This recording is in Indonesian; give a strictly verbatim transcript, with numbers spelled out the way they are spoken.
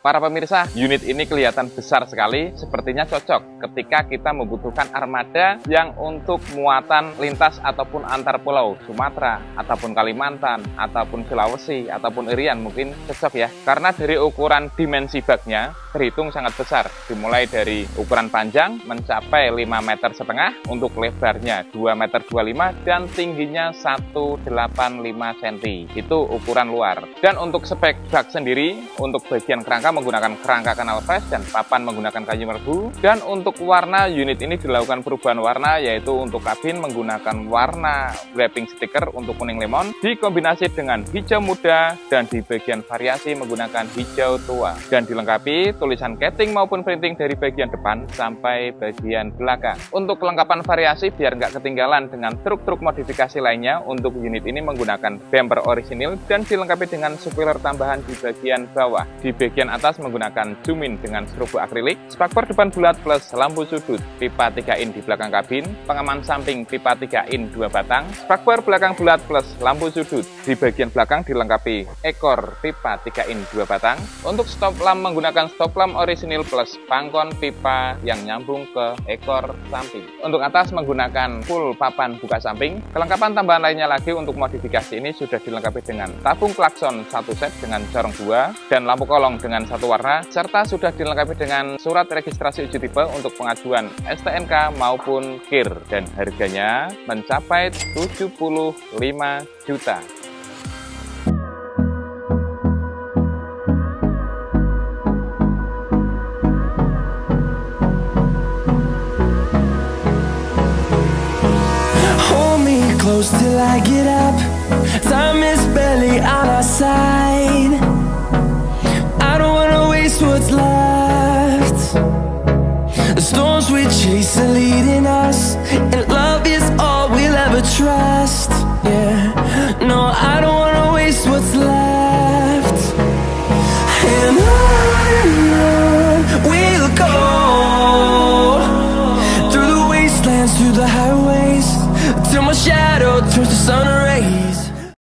Para pemirsa, unit ini kelihatan besar sekali, sepertinya cocok ketika kita membutuhkan armada yang untuk muatan lintas ataupun antar pulau, Sumatera, ataupun Kalimantan, ataupun Sulawesi, ataupun Irian, mungkin cocok ya. Karena dari ukuran dimensi baknya terhitung sangat besar, dimulai dari ukuran panjang mencapai lima meter setengah, untuk lebarnya dua meter dua puluh lima dan tingginya seratus delapan puluh lima sentimeter. Itu ukuran luar. Dan untuk spek bak sendiri, untuk bagian kerangka menggunakan kerangka kanal fresh dan papan menggunakan kayu merbu. Dan untuk warna, unit ini dilakukan perubahan warna, yaitu untuk kabin menggunakan warna wrapping stiker untuk kuning lemon dikombinasi dengan hijau muda, dan di bagian variasi menggunakan hijau tua, dan dilengkapi tulisan keting maupun printing dari bagian depan sampai bagian belakang. Untuk kelengkapan variasi biar nggak ketinggalan dengan truk-truk modifikasi lainnya, untuk unit ini menggunakan bumper orisinil dan dilengkapi dengan spoiler tambahan di bagian bawah. Di bagian atas menggunakan zoom in dengan strobo akrilik, spakbor depan bulat plus lampu sudut, pipa tiga in di belakang kabin, pengaman samping pipa tiga in dua batang, spakbor belakang bulat plus lampu sudut. Di bagian belakang dilengkapi ekor pipa tiga in dua batang. Untuk stop lamp menggunakan stop lamp orisinil plus pangkon pipa yang nyambung ke ekor samping. Untuk atas menggunakan full papan buka samping. Kelengkapan tambahan lainnya lagi untuk modifikasi ini sudah dilengkapi dengan tabung klakson satu set dengan corong dua dan lampu kolong dengan satu warna, serta sudah dilengkapi dengan surat registrasi uji tipe untuk pengajuan S T N K maupun K I R, dan harganya mencapai tujuh puluh lima juta. Close till I get up. Time is barely on our side. I don't wanna waste what's left. The storms we chase are leading us, and love is all we'll ever trust. Yeah.